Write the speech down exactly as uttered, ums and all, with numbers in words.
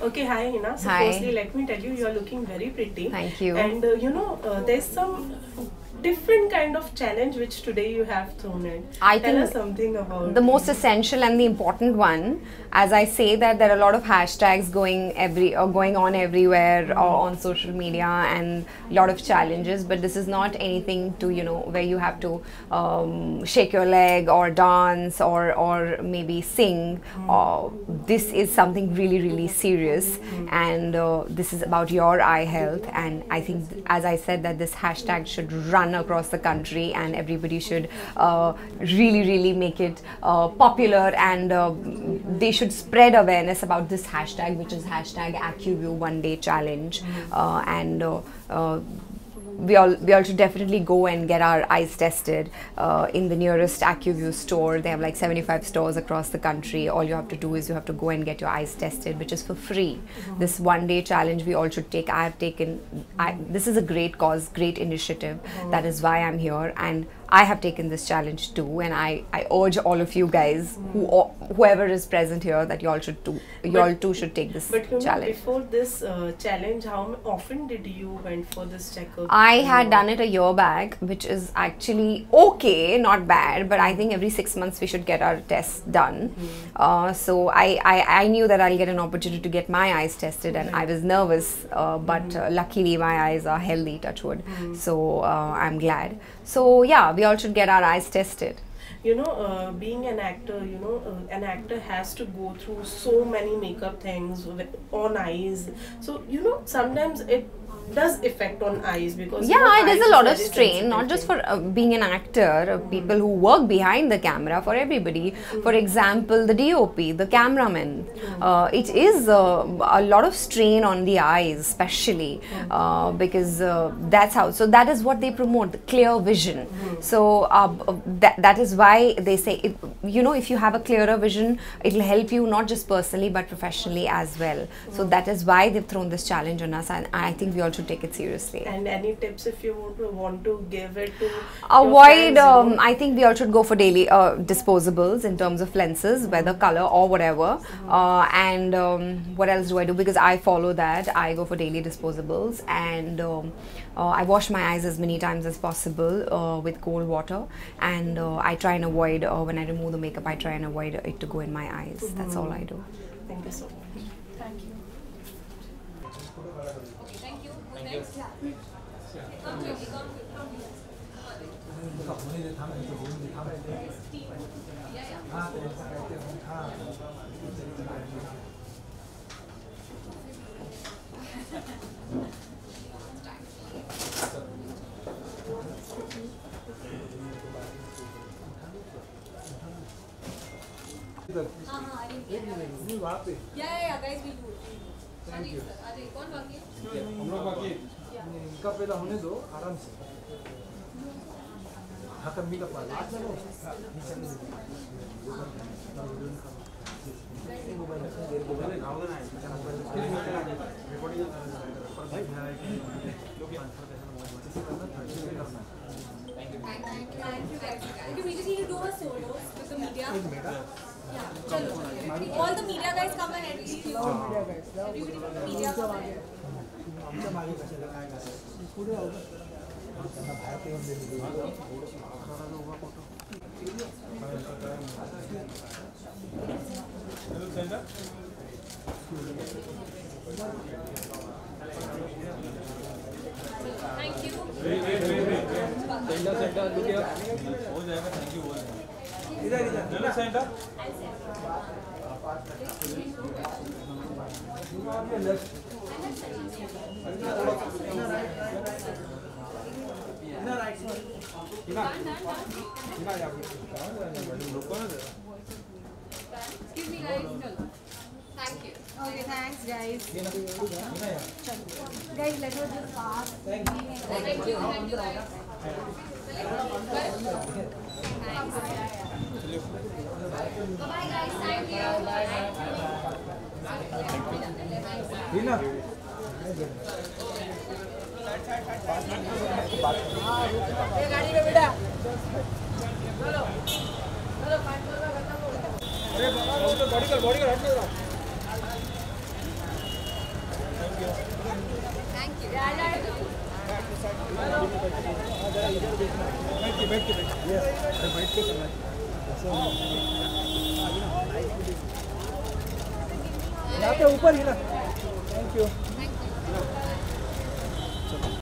Okay, hi Hina. So Hi. firstly, let me tell you, you are looking very pretty. Thank you. And uh, you know, uh, there's some different kind of challenge which today you have thrown in. I Tell think us something about the most essential and the important one, as I say that there are a lot of hashtags going every or going on everywhere or on social media and a lot of challenges, but this is not anything to, you know, where you have to um, shake your leg or dance or or maybe sing. Uh, this is something really really serious, and uh, this is about your eye health. And I think, as I said, that this hashtag should run across the country, and everybody should uh, really really make it uh, popular, and uh, they should spread awareness about this hashtag, which is hashtag AccuView One Day Challenge. Uh, and uh, uh, we all we all should definitely go and get our eyes tested uh, in the nearest AccuView store. They have like seventy-five stores across the country. All you have to do is you have to go and get your eyes tested, which is for free. Mm-hmm. This one day challenge we all should take. I have taken. I, this is a great cause, great initiative. Mm-hmm. That is why I'm here, and I have taken this challenge too. And I, I urge all of you guys, mm-hmm. who whoever is present here, that you all should do. You but, all too should take this but you challenge. Know, before this uh, challenge, how often did you went for this checkup? I had done it a year back, which is actually okay, not bad, but I think every six months we should get our tests done. Mm-hmm. uh, so I, I, I knew that I'll get an opportunity to get my eyes tested, and mm-hmm. I was nervous, uh, but mm-hmm. uh, luckily my eyes are healthy, touch wood. Mm-hmm. So uh, I'm glad. So yeah, we all should get our eyes tested. You know, uh, being an actor, you know, uh, an actor has to go through so many makeup things with, on eyes. So, you know, sometimes it does affect on eyes, because yeah, you know, it is a lot of is strain, not just for uh, being an actor, uh, mm-hmm. people who work behind the camera, for everybody. Mm-hmm. For example, the D O P, the cameraman, mm-hmm. uh, it is uh, a lot of strain on the eyes, especially mm-hmm. uh, because uh, that's how, so that is what they promote, the clear vision. Mm-hmm. So uh, that, that is why they say, if, you know, if you have a clearer vision, it will help you not just personally but professionally as well. Mm-hmm. So that is why they've thrown this challenge on us, and I think we all should take it seriously. And any tips if you want to give it to avoid, um, I think we all should go for daily uh, disposables in terms of lenses, whether color or whatever. Mm-hmm. uh, and um, what else do I do? Because I follow that, I go for daily disposables, and um, uh, I wash my eyes as many times as possible uh, with cold water, and uh, I try and avoid, uh, when I remove the makeup, I try and avoid it to go in my eyes. Mm-hmm. That's all I do. Thank you so much. Thank you. Thank you. Next. Yeah. Come to me, come to yeah, yeah, yeah, guys, we do. Thank you. Ajay, कौन बाकी है? हम लोग बाकी हैं. इनका पहला होने दो आराम से. हाँ कर मिला पाला. आज चलो. Thank you guys. Okay, we just need to do a solo with the media. Yeah, chalo. All the media guys come ahead. All media guys. Everybody from the media come ahead. आमच्या मागे कशाला काय करायचं पुढे आहो त्यांना बाहेर ठेवून दिली उभा photo thank you centre centre look here हो जाएगा थैंक यू बोल इधर इधर centre Excuse me guys, thank you. Okay, thanks guys. Guys, let us just pass. Thank you. Thank you. Thank you guys. Thanks. Bye guys, thank you. Rina. ये गाड़ी में बेटा चलो चलो पाँच मिनट का खत्म हो गया अरे बॉडी कर बॉडी कर हट थैंक यू बैठ के बैठ के बैठ के बैठ के करना यहाँ पे ऊपर ही ना। Thank you.